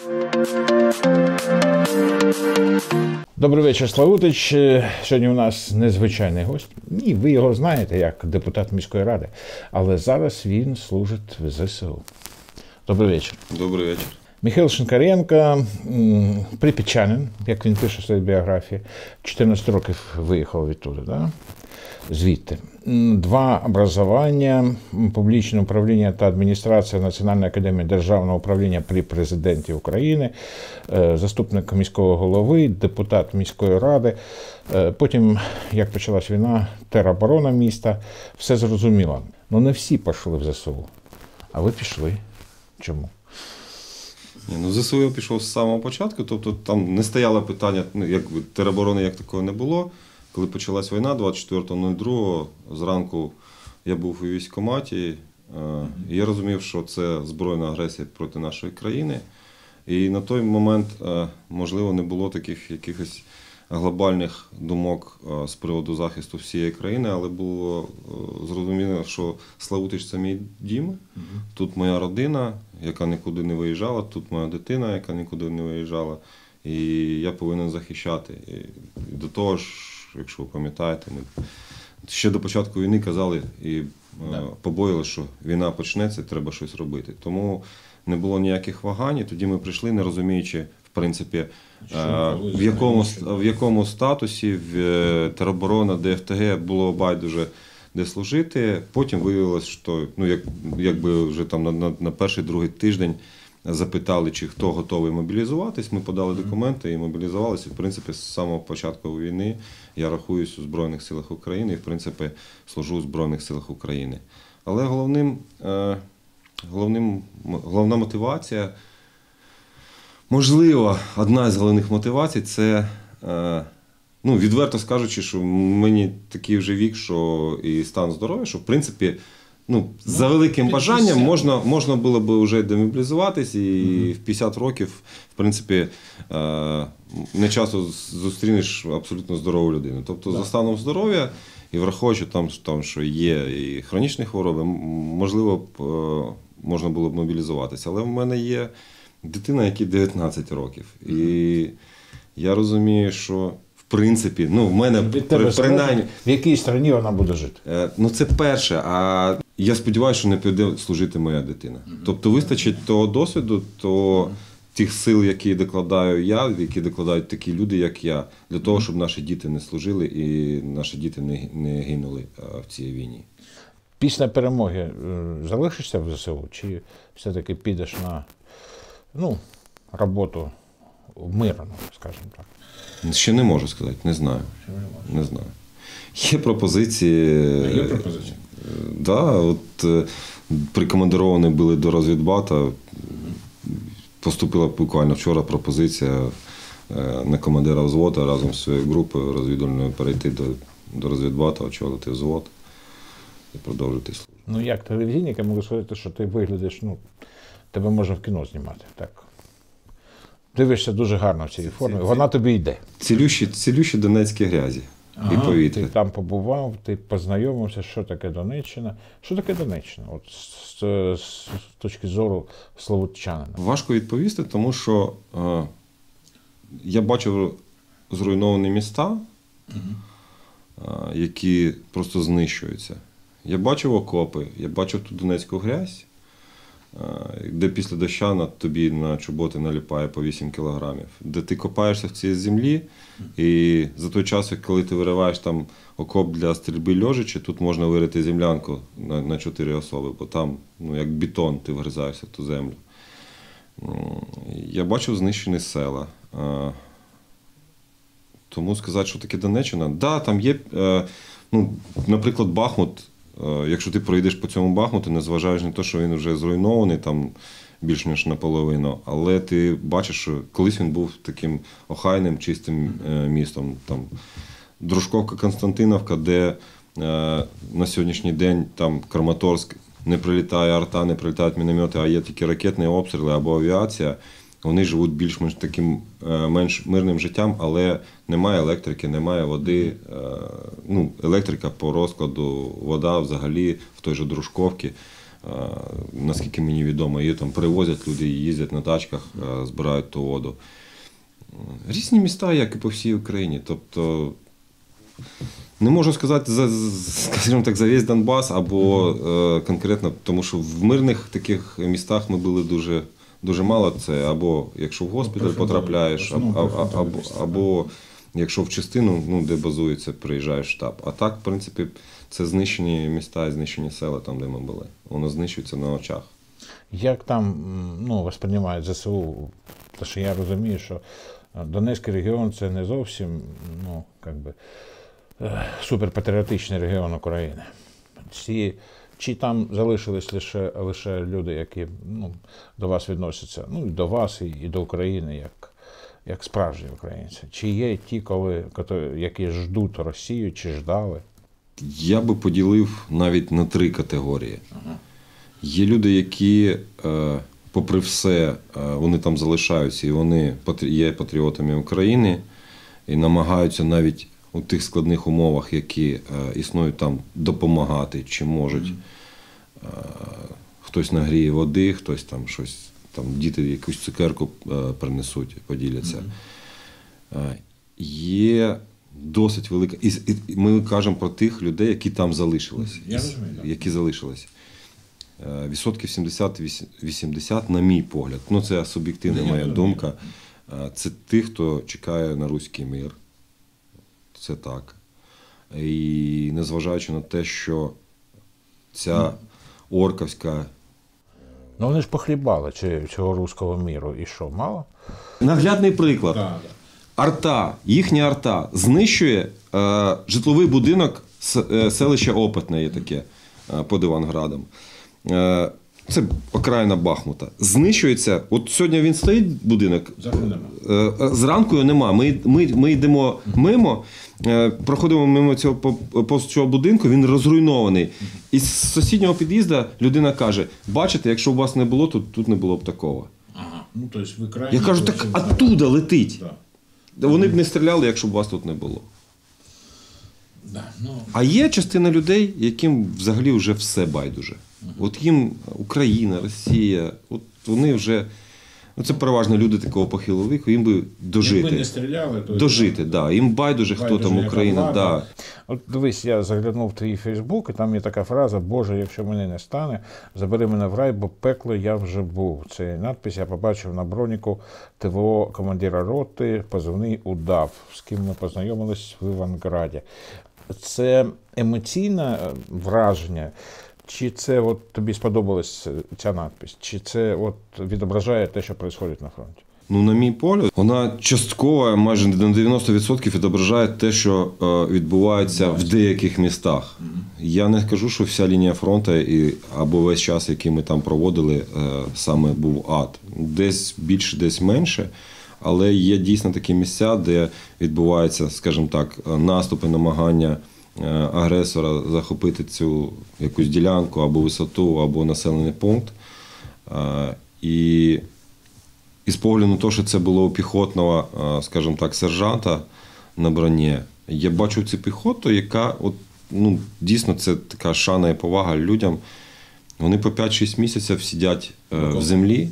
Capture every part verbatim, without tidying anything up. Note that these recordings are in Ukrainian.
Добрий вечір, Славутич. Сьогодні у нас незвичайний гость. Ні, ви його знаєте як депутат міської ради, але зараз він служить в зе се у. Добрий вечір. Добрий вечір. Михайло Шинкаренко, прип'ятчанин, як він пише в своїй біографії, чотирнадцять років виїхав відтуди, да? Звідти. Два образування, публічне управління та адміністрація Національної академії державного управління при президенті України, заступник міського голови, депутат міської ради. Потім, як почалась війна, тероборона міста, все зрозуміло. Ну не всі пішли в зе се у, а ви пішли. Чому? Ні, ну, в зе се у я пішов з самого початку, тобто там не стояло питання, ну, якби тероборони як такого не було. Коли почалась війна, двадцять четвертого другого зранку я був у військкоматі, і я розумів, що це збройна агресія проти нашої країни. І на той момент, можливо, не було таких якихось глобальних думок з приводу захисту всієї країни, але було зрозуміло, що Славутич – це мій дім, тут моя родина, яка нікуди не виїжджала, тут моя дитина, яка нікуди не виїжджала, і я повинен захищати. І до того ж, якщо ви пам'ятаєте, ми ще до початку війни казали і да. побоїли, що війна почнеться, треба щось робити. Тому не було ніяких вагань, і тоді ми прийшли, не розуміючи, в принципі, що, в, якому, в якому статусі в тероборона, де еф те ге було байдуже де служити. Потім виявилось, що ну, як, якби вже там на, на, на перший, другий тиждень запитали, чи хто готовий мобілізуватись, ми подали документи і мобілізувалися. В принципі, з самого початку війни я рахуюсь у Збройних силах України і, в принципі, служу у Збройних силах України. Але головним, е, головним, головна мотивація, можливо, одна з головних мотивацій – це, е, ну, відверто скажучи, що мені такий вже вік, що і стан здоров'я, що, в принципі, ну, за великим бажанням можна, можна було б вже демобілізуватись, і mm-hmm. в п'ятдесят років, в принципі, не часто зустрінеш абсолютно здорову людину. Тобто, да. за станом здоров'я, і враховуючи там, там, що є і хронічні хвороби, можливо, б, можна було б мобілізуватися. Але в мене є дитина, якій дев'ятнадцять років. І я розумію, що в принципі, ну, в мене при, принаймні... В якій країні вона буде жити? Е, ну, це перше, а я сподіваюся, що не піде служити моя дитина. Mm-hmm. Тобто вистачить того досвіду, то mm-hmm. тих сил, які докладаю я, які докладають такі люди, як я, для того, щоб наші діти не служили і наші діти не, не гинули в цій війні. Після перемоги залишишся в зе се у, чи все-таки підеш на, ну, роботу мирно, скажімо так? Ще не можу сказати, не знаю. Не, не знаю. Є пропозиції. А є пропозиції? Так, да, от прикомандировані були до розвідбата. Поступила буквально вчора пропозиція на командира взводу разом з своєю групою розвідувальною перейти до, до розвідбата, очолити взвод і продовжити службу. Ну як телевізійник, я можу сказати, що ти виглядиш, ну, тебе можна в кіно знімати, так. Дивишся дуже гарно в цій формі, вона тобі йде. Цілющі, цілющі донецькі грязі ага, і повітря. Ти там побував, ти познайомився, що таке Донеччина. Що таке Донеччина, от з, з, з точки зору славутчанина? Важко відповісти, тому що е, я бачив зруйновані міста, угу. е, які просто знищуються. Я бачив окопи, я бачив ту донецьку грязь, де після доща на тобі на чоботи наліпає по вісім кілограмів, де ти копаєшся в цій землі, і за той час, коли ти вириваєш там окоп для стрільби льожачи, тут можна вирити землянку на, на чотири особи, бо там, ну, як бетон, ти вгризаєшся в ту землю. Я бачив знищені села. Тому сказати, що таке Донеччина, так, да, там є, ну, наприклад, Бахмут. Якщо ти проїдеш по цьому Бахмуту, незважаючи на те, що він вже зруйнований, там більш ніж наполовину, але ти бачиш, що колись він був таким охайним, чистим містом. Там Дружковка, Константиновка, де е, на сьогоднішній день там Краматорськ, не прилітає арта, не прилітають міномети, а є тільки ракетні обстріли або авіація. Вони живуть більш-менш таким менш мирним життям, але немає електрики, немає води. Ну, електрика по розкладу, вода взагалі в той же Дружковці. наскільки мені відомо, її там перевозять люди, їздять на тачках, збирають ту воду. Різні міста, як і по всій Україні. Тобто, не можу сказати, за, скажімо так, за весь Донбас або е, конкретно, тому що в мирних таких містах ми були дуже, дуже мало. Це або якщо в госпіталь потрапляєш, або, або, або, або якщо в частину, ну, де базується, приїжджаєш штаб. А так, в принципі, це знищені міста і знищені села там, де ми були. Воно знищується на очах. Як там, ну, восприймають ЗСУ? Тому що я розумію, що Донецький регіон – це не зовсім, ну, як би, суперпатріотичний регіон України. Ці, чи там залишились лише, лише люди, які, ну, до вас відносяться, ну, і до вас, і, і до України, як, як справжні українці? Чи є ті, коли, які ждуть Росію, чи ждали? Я би поділив навіть на три категорії. Ага. Є люди, які, попри все, вони там залишаються, і вони є патріотами України, і намагаються навіть у тих складних умовах, які існують там, допомагати, чи можуть. Mm-hmm. Хтось нагріє води, хтось там щось, там діти якусь цукерку принесуть, поділяться. Mm-hmm. Є досить велика, і ми кажемо про тих людей, які там залишилися, mm-hmm. які залишилися. Відсотків сімдесят-вісімдесят, на мій погляд, ну це суб'єктивна моя думка, це ті, хто чекає на руський мир. Це так. І незважаючи на те, що ця орківська... Ну вони ж похлібали цього руського міру. І що, мало? Наглядний приклад. Да, да. Арта, їхня арта знищує е, житловий будинок е, селища Опитне, є таке, е, під Іванградом. Е, це окраїна Бахмута. Знищується, от сьогодні він стоїть, будинок, е, зранку його нема. Ми, ми, ми йдемо мимо, е, проходимо мимо цього, повз цього будинку, він розруйнований. І з сусіднього під'їзду людина каже, бачите, якщо у вас не було, то тут не було б такого. Ага. Ну, то есть ви крайні... Я кажу, так оттуда летить. Да. Вони б не стріляли, якщо б вас тут не було. Да, ну... А є частина людей, яким взагалі вже все байдуже. Uh-huh. От їм Україна, Росія, от вони вже, ну це переважно люди такого похилого віку, їм би дожити. Якби не стріляли, то... Дожити, так. Да. Їм байдуже, хто байдуже, там Україна. Да. От дивись, я заглянув в твій Фейсбук, і там є така фраза «Боже, якщо мене не стане, забери мене в рай, бо пекло я вже був». Це надпис я побачив на броніку ТВО командира роти, позивний «Удав», з ким ми познайомились в Іванграді. Це емоційне враження, чи це от тобі сподобалась ця надпись, чи це от відображає те, що відбувається на фронті? Ну, на мій погляд, вона частково, майже на дев'яносто відсотків відображає те, що е, відбувається в деяких містах. Mm-hmm. Я не кажу, що вся лінія фронту і, або весь час, який ми там проводили, е, саме був ад. Десь більше, десь менше. Але є дійсно такі місця, де відбуваються, скажімо так, наступи, намагання агресора захопити цю якусь ділянку або висоту, або населений пункт. І, і з погляду на те, що це було у піхотного, скажімо так, сержанта на броні, я бачу цю піхоту, яка, от, ну, дійсно, це така шана і повага людям. Вони по п'ять-шість місяців сидять в землі.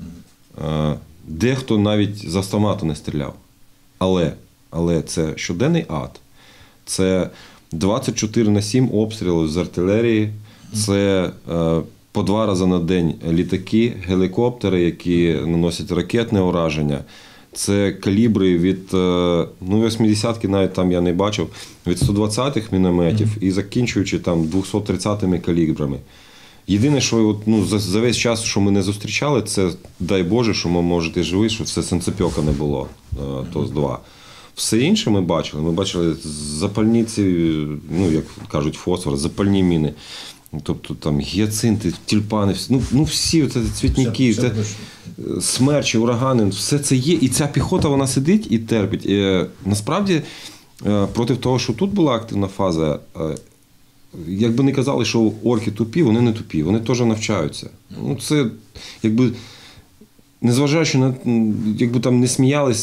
Дехто навіть з автомату не стріляв. Але, але це щоденний ад. Це двадцять чотири на сім обстрілів з артилерії. Це е, по два рази на день літаки, гелікоптери, які наносять ракетне ураження. Це калібри від, е, ну, вісімдесятки навіть там я не бачив, від сто двадцятих мінометів і закінчуючи там двісті тридцятими калібрами. Єдине, що от, ну, за, за весь час, що ми не зустрічали, це, дай Боже, що ми, можете живі, що це санцепьока не було, ТОС-два. Все інше ми бачили. Ми бачили запальні ці, ну, як кажуть, фосфор, запальні міни. Тобто там гіацинти, тюльпани, ну, ну всі це цвітники, все, все це, смерчі, урагани, все це є. І ця піхота, вона сидить і терпить. І, насправді, проти того, що тут була активна фаза, якби не казали, що орки тупі, вони не тупі, вони теж навчаються. Ну, це, якби, незважаючи на, якби там не сміялись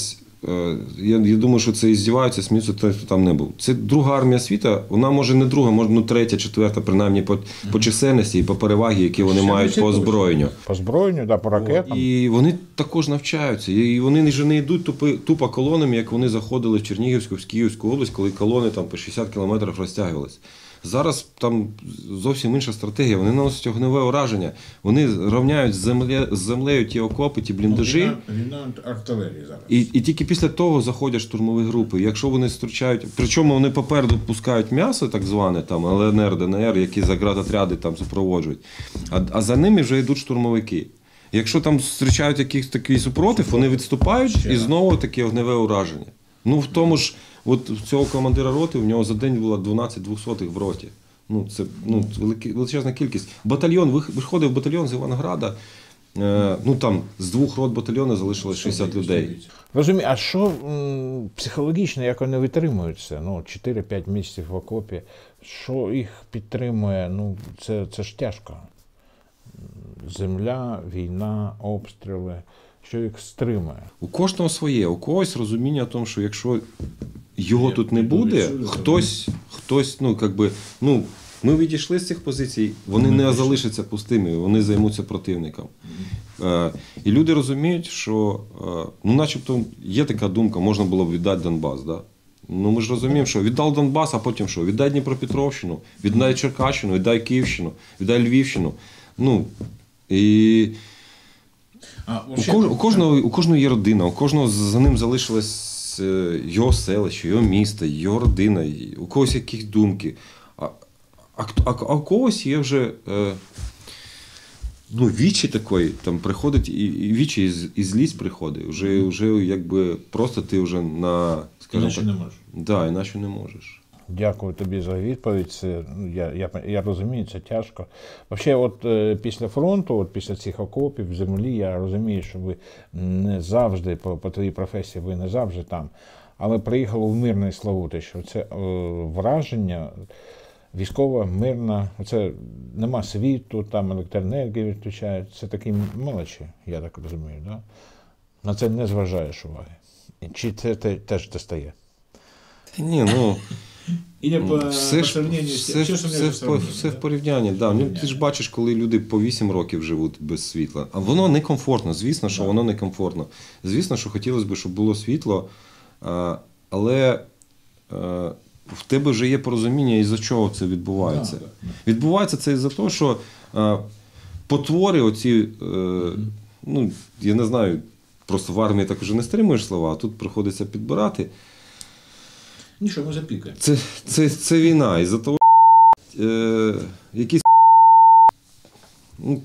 я, я думаю, що це і здіваються, сміються, той, хто там не був. Це друга армія світу, вона може не друга, може ну, третя, четверта, принаймні по, по чисельності і по перевагі, які вони Ще мають по озброєнню. По озброєнню, да, по ракетам. І вони також навчаються. І вони вже не йдуть тупо, тупо колонами, як вони заходили в Чернігівську, в Київську область, коли колони там по шістдесят кілометрів розтягувалися. Зараз там зовсім інша стратегія. Вони наносять огневе ураження, вони рівняють з, земле, з землею ті окопи, ті бліндажі. Ну, війна, війна артилерії зараз. І, і тільки після того заходять штурмові групи. Якщо вони зустрічають, причому вони попереду пускають м'ясо, так зване, там, Л Н Р, Д Н Р, які заградотряди там супроводжують, а, а за ними вже йдуть штурмовики. Якщо там зустрічають якийсь такий супротив, вони відступають і знову таке огневе ураження. Ну, в тому ж, от цього командира роти, в нього за день було дванадцять двохсотих в роті. Ну, це ну, величезна кількість. Батальйон, виходив батальйон з Іванграда, е, ну там з двох рот батальйону залишилось шістдесят людей. Розумію, а що м, психологічно, як вони витримуються? Ну, чотири-п'ять місяців в окопі, що їх підтримує? Ну, це, це ж тяжко. Земля, війна, обстріли. Що їх стримує? У кожного своє, у когось розуміння в тому, що якщо його тут не буде, хтось, хтось, ну, якби, ну, ми відійшли з цих позицій, вони не залишаться пустими, вони займуться противником. Е, і люди розуміють, що, е, ну, начебто, є така думка, можна було б віддати Донбас, да? Ну, ми ж розуміємо, що віддав Донбас, а потім що? Віддай Дніпропетровщину, віддай Черкащину, віддай Київщину, віддай Львівщину. Ну, і... А, у, кож, у, кожного, у кожного є родина, у кожного за ним залишилось його селище, його місто, його родина, у когось якісь думки. А, а, а, а у когось є вже е, ну, вічі такої, там приходить і, і вічі, і, і злість приходить. Вже, вже якби просто ти вже на, скажімо так. Іначе не можеш. Да, іначе не можеш. Дякую тобі за відповідь. Це, я, я, я розумію, це тяжко. Взагалі, от е, після фронту, от після цих окопів в землі, я розумію, що ви не завжди, по, по твоїй професії, ви не завжди там, але приїхали в мирне Славути, що це е, враження військова, мирна, це нема світу, там електроенергію відключають, це такі мелочі, я так розумію, да? На це не зважаєш уваги. Чи це те, теж достає? Ні, ну... Или по, все по ж, сравнению все, все, все, все, все, все в порівнянні. Да. Ну, ти ж бачиш, коли люди по вісім років живуть без світла. А воно некомфортно, звісно, що да. воно некомфортно. Звісно, що хотілося б, щоб було світло, але в тебе вже є порозуміння, із-за чого це відбувається. Да, да. Відбувається це із-за того, що потвори оці, ну, я не знаю, просто в армії так вже не стримуєш слова, а тут приходиться підбирати. Нічого, ми запікаємо. Це, це, це війна. І за того, е, якісь ну,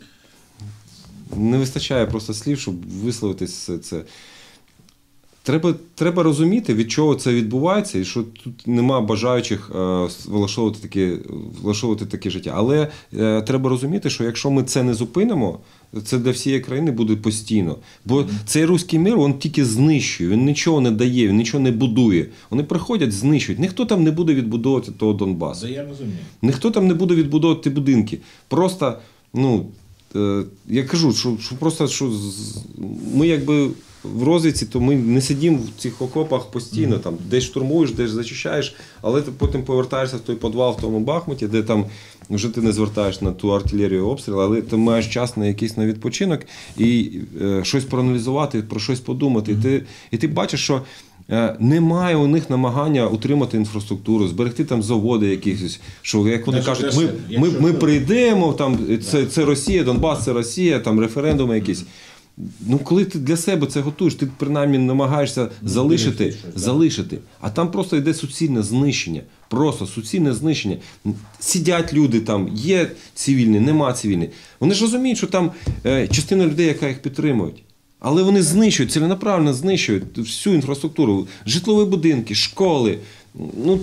не вистачає просто слів, щоб висловити це. Треба, треба розуміти, від чого це відбувається, і що тут нема бажаючих е, влаштовувати таке, влаштовувати таке життя. Але е, треба розуміти, що якщо ми це не зупинимо, це для всієї країни буде постійно. Бо цей руський мир, він тільки знищує, він нічого не дає, він нічого не будує. Вони приходять, знищують. Ніхто там не буде відбудовувати того Донбасу. Да, я розумію. Ніхто там не буде відбудовувати будинки. Просто, ну, е, я кажу, що, що просто, що ми якби в розвідці, то ми не сидимо в цих окопах постійно, там, десь штурмуєш, десь зачищаєш, але ти потім повертаєшся в той підвал в тому Бахмуті, де там вже ти не звертаєш на ту артилерію обстріл, але ти маєш час на якийсь на відпочинок і е, щось проаналізувати, про щось подумати. І ти, і ти бачиш, що е, немає у них намагання утримати інфраструктуру, зберегти там заводи якісь, що, як вони кажуть, ми, ми, ми прийдемо, там, це, це Росія, Донбас це Росія, там референдуми якісь. Ну, коли ти для себе це готуєш, ти принаймні намагаєшся ну, залишити, щось, залишити. А там просто йде суцільне знищення. Просто суцільне знищення. Сидять люди там, є цивільні, нема цивільні. Вони ж розуміють, що там е, частина людей, яка їх підтримують. Але вони знищують, ціленаправленно знищують всю інфраструктуру. Житлові будинки, школи. Ну,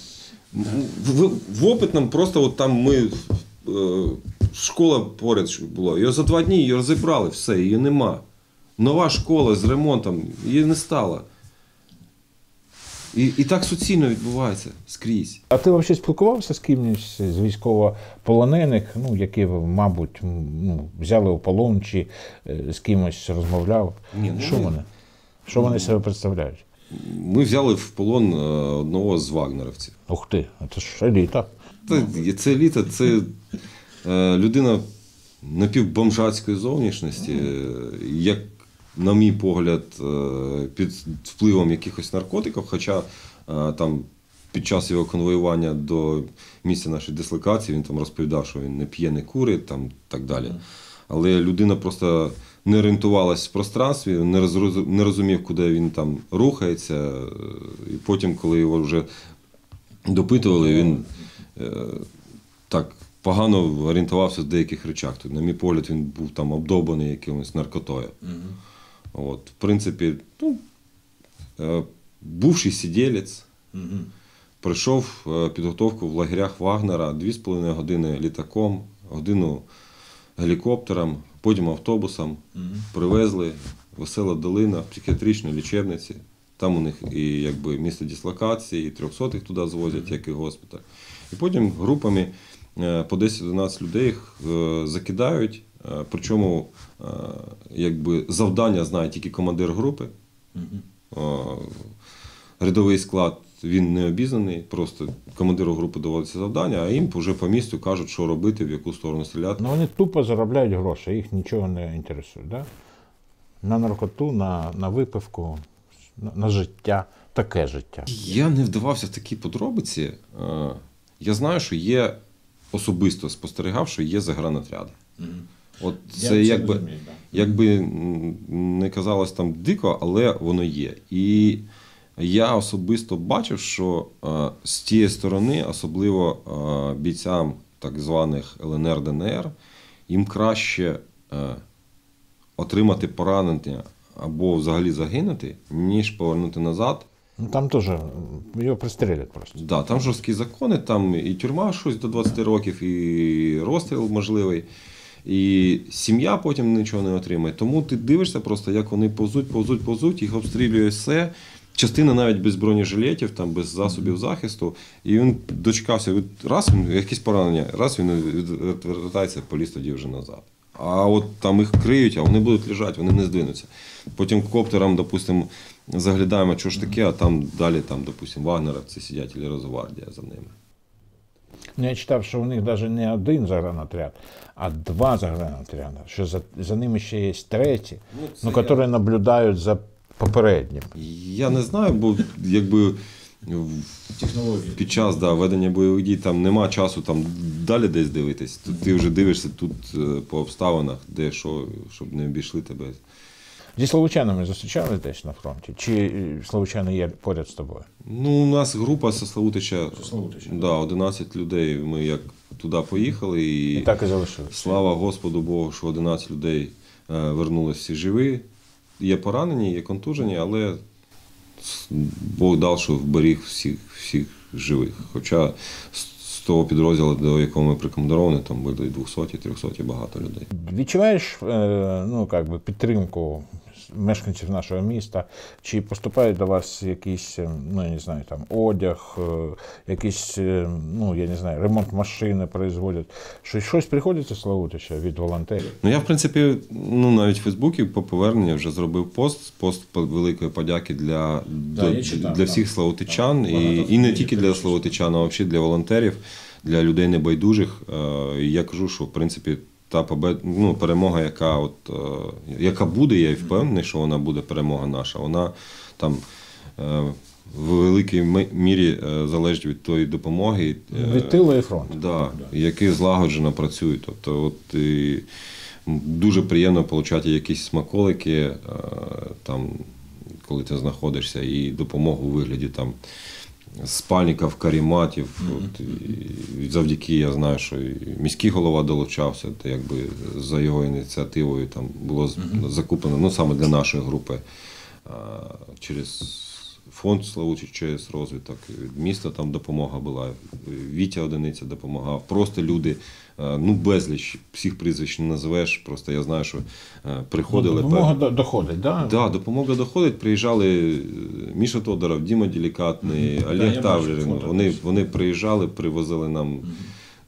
в, в опитному просто от там ми... Е, школа поряд була. Його за два дні її розібрали, все, її нема. Нова школа з ремонтом, її не стало. І, і так суцільно відбувається скрізь. А ти взагалі спілкувався з кимось з військовополонених, ну, які, мабуть, ну, взяли у полон чи з кимось розмовляв? Ні, ну, що вони? Що вони себе представляють? Ми взяли в полон е, одного з вагнерівців. Ух ти, це ж еліта. Та, це еліта, це е, людина напівбомжацької зовнішності, е, як, на мій погляд, е, під впливом якихось наркотиків, хоча е, там під час його конвоювання до місця нашої дислокації він там розповідав, що він не п'є, не курить, там так далі. Але людина просто не орієнтувалась в пространстві, не розрозу- не розумів, куди він там рухається. І потім, коли його вже допитували, він е, так погано орієнтувався в деяких речах. Тобто, на мій погляд, він був там обдовбаний якимось наркотою. От, в принципі, ну, е, бувший сиділець, пройшов е, підготовку в лагерях Вагнера, дві з половиною години літаком, годину гелікоптером, потім автобусом, привезли Весела Долина, психіатричної лічебниці. Там у них і якби місце дислокації, і трьохсотих туди звозять, як і госпіталь. І потім групами е, по десять-одинадцять людей їх е, закидають, е, причому е, якби завдання знає тільки командир групи. Е, Рядовий склад, він не обізнаний, просто командиру групи доводиться завдання, а їм вже по місту кажуть, що робити, в яку сторону стріляти. Ну вони тупо заробляють гроші, їх нічого не інтересує, да? На наркоту, на, на випивку, на, на життя, таке життя. Я не вдавався в такі подробиці. Е, Я знаю, що є, особисто спостерігав, що є загранотряди. От Я це це якби, розумію, да. якби м, не казалось там дико, але воно є. І я особисто бачив, що е, з тієї сторони, особливо е, бійцям так званих Л Н Р Д Н Р, їм краще е, отримати поранення або взагалі загинути, ніж повернути назад. Ну там теж його пристрелять просто. Да, там жорсткі закони, там і тюрма щось до двадцяти років, і розстріл можливий, і сім'я потім нічого не отримає. Тому ти дивишся просто, як вони повзуть, повзуть, повзуть, їх обстрілює все. Частина навіть без бронежилетів, там, без засобів захисту. І він дочекався, від, раз він, якісь поранення, раз він відвертається, поліз тоді вже назад. А от там їх криють, а вони будуть лежати, вони не здвинуться. Потім коптером, допустимо, заглядаємо, що ж таке, а там далі, там, допустимо, вагнеровці сидять, і Росгвардія за ними. Ну, я читав, що у них навіть не один загранотряд, а два загранотряди, що за, за ними ще є треті, Ну, ну, це які я- наблюдають за попереднім. Я не знаю, бо якби в- Технології. під час да, ведення бойових дій там нема часу там далі десь дивитись. Тут ти вже дивишся тут е, по обставинах, де що, щоб не обійшли тебе. Зі словучанами зустрічались десь на фронті? Чи е, словучани є поряд з тобою? Ну, у нас група зі Славутича, Зі Славутича, да, одинадцять людей. Ми як туди поїхали, і, І так і залишились. слава Господу Богу, що одинадцять людей е, вернулися всі живі. Є поранені, є контужені, але Бог дав, що вберіг всіх, всіх живих. Хоча з, з того підрозділу, до якого ми прикомандировані, там були двохсоті, трьохсоті багато людей. Відчуваєш е, ну, як би, підтримку мешканців нашого міста? Чи поступають до вас якісь, е, ну, я не знаю, там, одяг, е, якісь, е, ну, я не знаю, ремонт машини производять? Щось, щось приходить з Славутича від волонтерів? Ну, я, в принципі, ну, навіть в Фейсбуці по поверненню вже зробив пост, пост великої подяки для, Да, до- я читав, для так. всіх славутичан, Так, і, багато і не фамілій тільки для перечислено. славутичан, а взагалі для волонтерів, для людей небайдужих. Е, І я кажу, що, в принципі, та побед... ну, перемога, яка, от, е, яка буде, я і впевнений, що вона буде перемога наша, вона там е, в великій ми- мірі е, залежить від тої допомоги, е, Від тилу і фронту. да, які злагоджено працюють. Тобто, от, і дуже приємно отримати якісь смаколики, е, там, коли ти знаходишся, і допомогу у вигляді там, спальників, каріматів. От, і завдяки, я знаю, що і міський голова долучався, то якби за його ініціативою там було з- закуплено, ну саме для нашої групи, а, через фонд Славутич, через розвиток. Від міста там допомога була, Вітя Одиниця допомагав. Просто люди, а, ну безліч, всіх прізвищ не називеш, просто я знаю, що а, приходили. Допомога до- доходить, так? Да, допомога доходить. Приїжджали Міша Тодоров, Діма Делікатний, Да, Олег я Тавлерин. бачу фото. Вони, вони приїжджали, привозили нам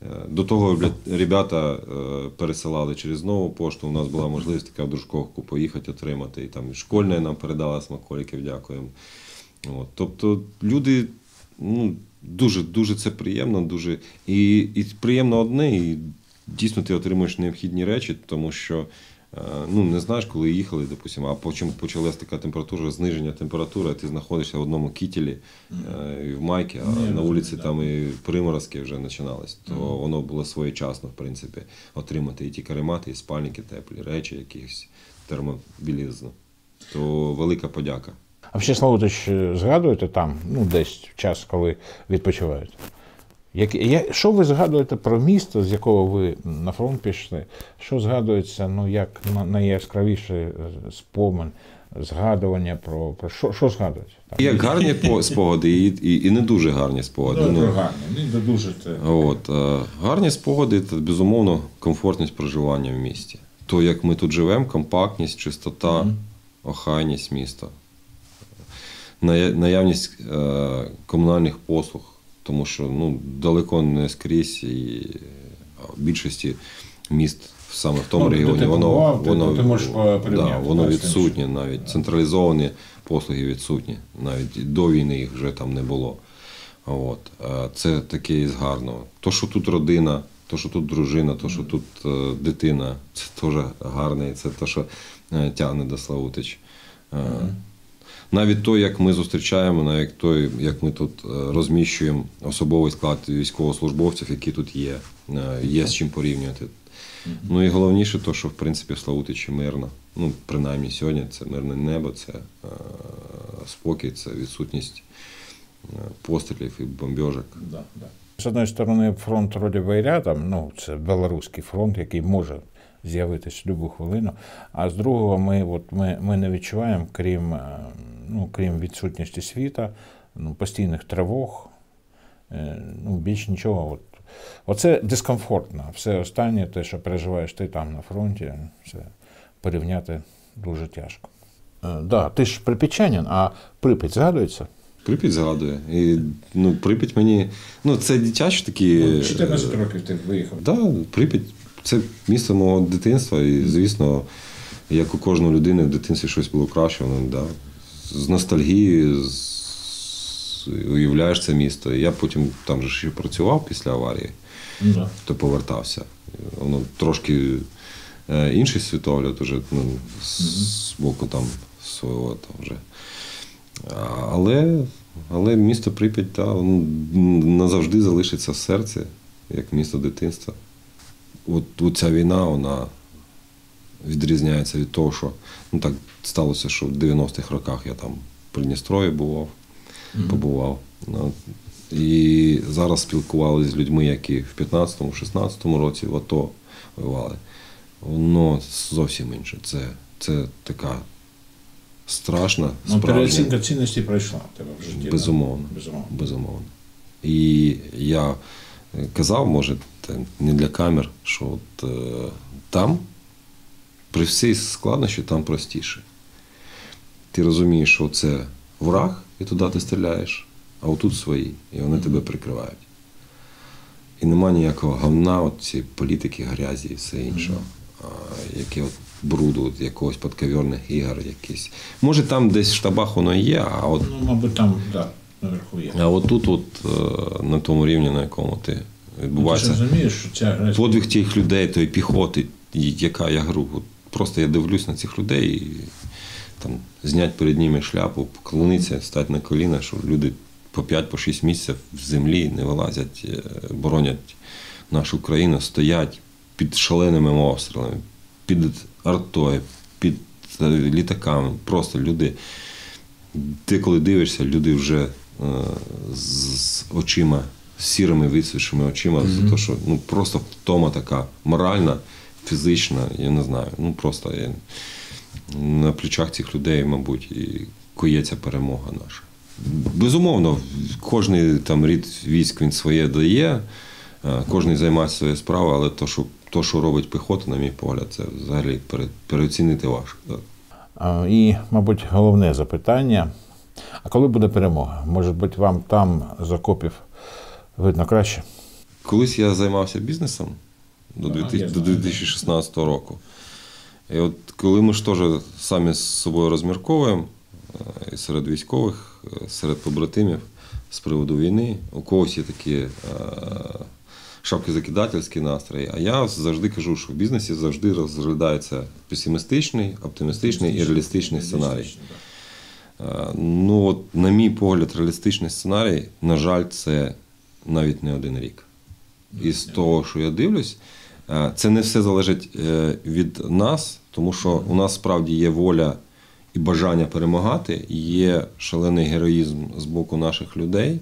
До того ребята пересилали через нову пошту, у нас була можливість така в дружковку поїхати отримати, і там і школьне нам передали смаколиків, дякуємо. От. Тобто люди, ну, дуже, дуже це приємно, дуже, і, і приємно одне, і дійсно ти отримуєш необхідні речі, тому що ну, не знаєш, коли їхали, допустимо, а потім почалась така температура, зниження температури, ти знаходишся в одному кітелі mm-hmm. в майці, а mm-hmm. на вулиці mm-hmm. там і приморозки вже починались, то mm-hmm. воно було своєчасно, в принципі, отримати і ті каремати, і спальники теплі, речі, якісь термобілізну. То велика подяка. А ще, Славутич, згадуєте там, ну, десь час, коли відпочиваєте? Як, я, що ви згадуєте про місто, з якого ви на фронт пішли? Що згадується, ну, як найяскравіший спомин, згадування про, про що, що згадується? Є гарні спогади і, і, і не дуже гарні спогади. Ну, ну, гарні, не дуже це. От, гарні спогади – це, безумовно, комфортність проживання в місті. То, як ми тут живемо, компактність, чистота, mm-hmm. охайність міста, наявність е, комунальних послуг. Тому що ну, далеко не скрізь і в більшості міст саме в тому ну, регіоні воно, побував, воно, ти можеш да, воно відсутнє, навіть централізовані послуги відсутні, навіть до війни їх вже там не було. От. Це таке із гарного. То, що тут родина, то, що тут дружина, то, що тут е, дитина, це теж гарне, і це те, що е, тягне до Славутич. Mm-hmm. Навіть то, як ми зустрічаємо, навіть то, як ми тут розміщуємо особовий склад військовослужбовців, які тут є, є з чим порівнювати. Mm-hmm. Ну і головніше то, що в принципі в Славутичі мирно. Ну, принаймні сьогодні це мирне небо, це е, спокій, це відсутність пострілів і бомбьожок. Да, да. З однієї сторони, фронт вроді би рядом, ну, це білоруський фронт, який може з'явитись в будь-яку хвилину, а з другого ми, от, ми, ми не відчуваємо, крім, ну, крім відсутності світа, ну, постійних тривог, ну, більш нічого. От. Оце дискомфортно. Все останнє, те, що переживаєш ти там на фронті, це порівняти дуже тяжко. Так, да, ти ж прип'ятчанин, а Прип'ять згадується? Прип'ять згадує. І, ну, Прип'ять мені, ну, це дитячі такі... чотирнадцять років ти виїхав. Так, да, Прип'ять. Це місто мого дитинства, і, звісно, як у кожної людини в дитинстві щось було краще, воно, да, з ностальгією з... уявляєш це місто. І я потім там же ще працював після аварії, mm-hmm. то повертався. Воно трошки е, інший світогляд уже, ну, з боку там свого там вже. Але, але місто Прип'ять, да, воно назавжди залишиться в серці, як місто дитинства. От, от ця війна, вона відрізняється від того, що, ну, так сталося, що в дев'яностих роках я там в Придністров'ї бував, mm-hmm. побував. Ну, і зараз спілкувалися з людьми, які в п'ятнадцятому-шістнадцятому році в АТО воювали. Воно зовсім інше. Це, це така страшна, ну, справжня... переоцінка цінності пройшла в тебе в житті. Безумовно. Безумовно. Безумовно. І я казав, може, не для камер, що от, е, там, при всій складнощі, там простіше. Ти розумієш, що це враг, і туди ти стріляєш, а отут свої, і вони тебе прикривають. І нема ніякого говна, от ці політики, грязі і все іншого, а, які от бруду, от якогось подковірних ігор якісь. Може, там десь в штабах воно є, а от... Ну, мабуть, там, так, да, наверху є. А от тут, от, на тому рівні, на якому ти відбувається. Ну, ти ж розумієш, що ця грязь... Подвиг тих людей, тої піхоти, яка я гру. От просто я дивлюсь на цих людей і там знять перед ними шляпу, поклонитися, стати на коліна, що люди по п'ять-шість місяців в землі не вилазять, боронять нашу країну, стоять під шаленими обстрілами, під артою, під літаками. Просто люди, ти коли дивишся, люди вже е, з очима, з сірими висвічими очима, mm-hmm. за те, що ну, просто втома така моральна, фізична, я не знаю, ну просто я, на плечах цих людей, мабуть, і кується перемога наша. Безумовно, кожен там рід військ він своє дає, кожен займається своєю справою, але то, що, то, що робить піхота, на мій погляд, це взагалі переоцінити важко. І, мабуть, головне запитання, а коли буде перемога? Може бути, вам там з окопів видно краще? колись я займався бізнесом до Ага, я знаю, дві тисячі шістнадцятого року. І от коли ми ж теж самі з собою розмірковуємо, і серед військових, серед побратимів з приводу війни, у когось є такі е, шапкозакидательські настрої, а я завжди кажу, що в бізнесі завжди розглядається песимістичний, оптимістичний і реалістичний сценарій. Е, ну от, на мій погляд, реалістичний сценарій, на жаль, це навіть не один рік. І з того, що я дивлюсь, це не все залежить від нас, тому що у нас справді є воля і бажання перемагати, є шалений героїзм з боку наших людей,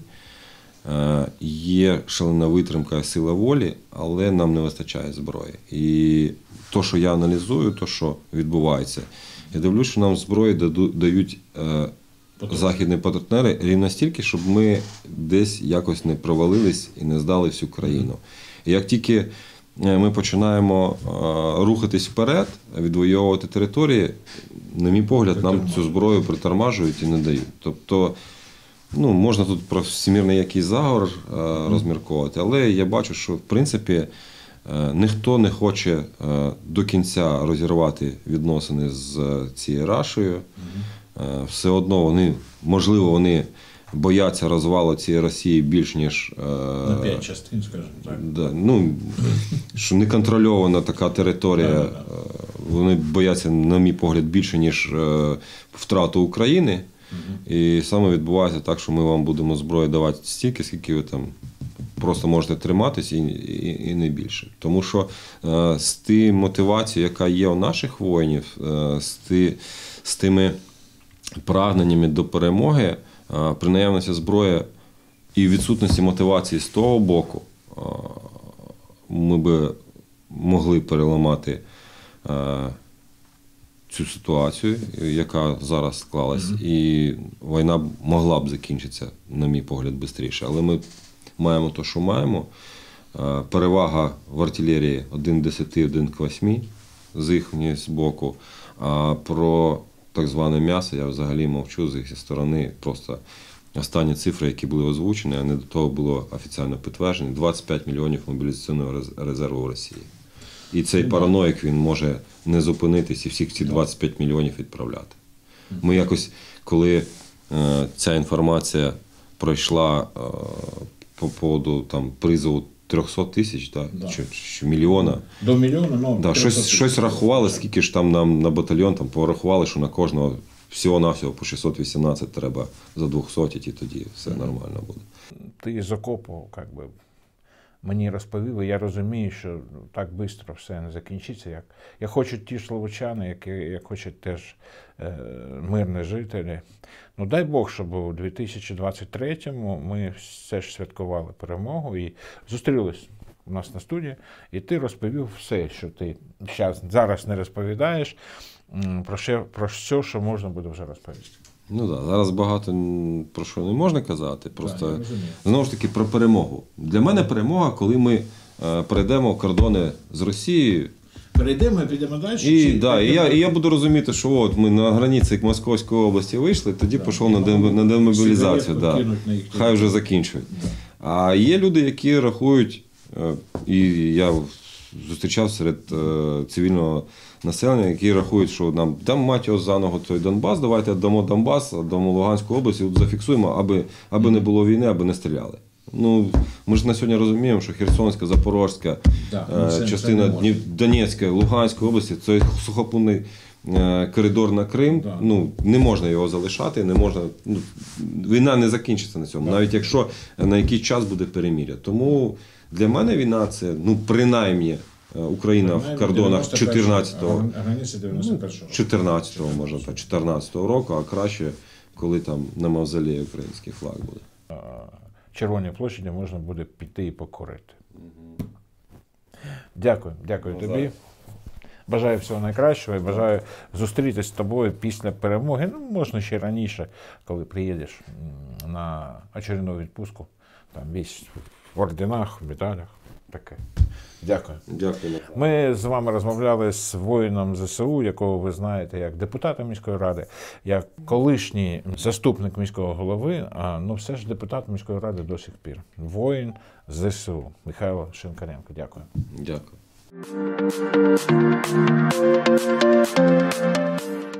є шалена витримка і сила волі, але нам не вистачає зброї. І то, що я аналізую, то, що відбувається, я дивлюсь, що нам зброї дають західні партнери рівно стільки, щоб ми десь якось не провалились і не здали всю країну. І як тільки ми починаємо рухатись вперед, відвоювати території, на мій погляд, нам цю зброю притормажують і не дають. Тобто, ну, можна тут про всемірний якийсь заговор розмірковувати, але я бачу, що в принципі ніхто не хоче до кінця розірвати відносини з цією Рашею. Все одно вони, можливо, вони бояться розвалу цієї Росії більш ніж... На п'ять частин, скажімо так. Да, ну, що неконтрольована така територія. Да, да. Вони бояться, на мій погляд, більше, ніж втрату України. Угу. І саме відбувається так, що ми вам будемо зброю давати стільки, скільки ви там просто можете триматись і, і, і не більше. Тому що е, з тією мотивацією, яка є у наших воїнів, е, з, ті, з тими прагненнями до перемоги, е, при наявності зброї і відсутності мотивації з того боку, е, ми би могли переламати е, цю ситуацію, яка зараз склалась, mm-hmm. і війна могла б закінчитися, на мій погляд, швидше. Але ми маємо те, що маємо. Перевага в артилерії один к десяти, один к восьми з їхнього боку. А про так зване м'ясо я взагалі мовчу з їх сторони. Просто останні цифри, які були озвучені, а не до того було офіційно підтверджені, двадцять п'ять мільйонів мобілізаційного резерву в Росії. І цей параноїк, він може не зупинитись і всіх ці двадцять п'ять мільйонів відправляти. Ми якось, коли е, ця інформація пройшла е, по поводу там, призову триста тисяч, да, да. чи, чи мільйона. До мільйона, ну, да, щось, щось рахували, скільки ж там нам на батальйон там, порахували, що на кожного всього-навсього по шістсот вісімнадцять треба за двісті, і тоді все нормально буде. Ти з окопу, як би, мені розповіли, я розумію, що так швидко все не закінчиться, як, як хочуть ті ж словочани, які, як хочуть теж е, мирні жителі. Ну дай Бог, щоб у дві тисячі двадцять третьому ми все ж святкували перемогу і зустрілись у нас на студії, і ти розповів все, що ти зараз, зараз не розповідаєш, про що, про що, що можна буде вже розповісти. Ну так, да, зараз багато про що не можна казати, просто так, знову ж таки про перемогу. Для мене перемога, коли ми е, перейдемо кордони з Росією. Перейдемо і підемо далі? І, чи да, і, я, і я буду розуміти, що от ми на границі Московської області вийшли, тоді да, пішов на, дем, на демобілізацію. Да. Хай вже закінчують. Да. А є люди, які рахують, і я зустрічав серед е, цивільного населення, які рахують, що нам там мать його заново той Донбас, давайте дамо Донбас, дамо Луганську область, і зафіксуємо, аби, аби не було війни, аби не стріляли. Ну, ми ж на сьогодні розуміємо, що Херсонська, Запорозька, да, е, це, частина це Донецька, Луганської області, це сухопутний е, коридор на Крим, да. Ну, не можна його залишати, не можна, ну, війна не закінчиться на цьому, да. Навіть якщо на якийсь час буде перемир'я. Тому для мене війна це, ну, принаймні, Україна в кордонах чотирнадцятого, чотирнадцятого, можна так, чотирнадцятого року, а краще, коли там на мавзолеї український флаг буде. Червоній площаді можна буде піти і покорити. Угу. Дякую, дякую Бажаю. тобі. Бажаю всього найкращого і бажаю зустрітися з тобою після перемоги. Ну, можна ще раніше, коли приїдеш на очередну відпустку, там весь в орденах, в медалях, таке. Дякую. Дякую. Ми з вами розмовляли з воїном ЗСУ, якого ви знаєте як депутата міської ради, як колишній заступник міського голови, а ну все ж депутат міської ради до сих пір. Воїн ЗСУ Михайло Шинкаренко. Дякую. Дякую.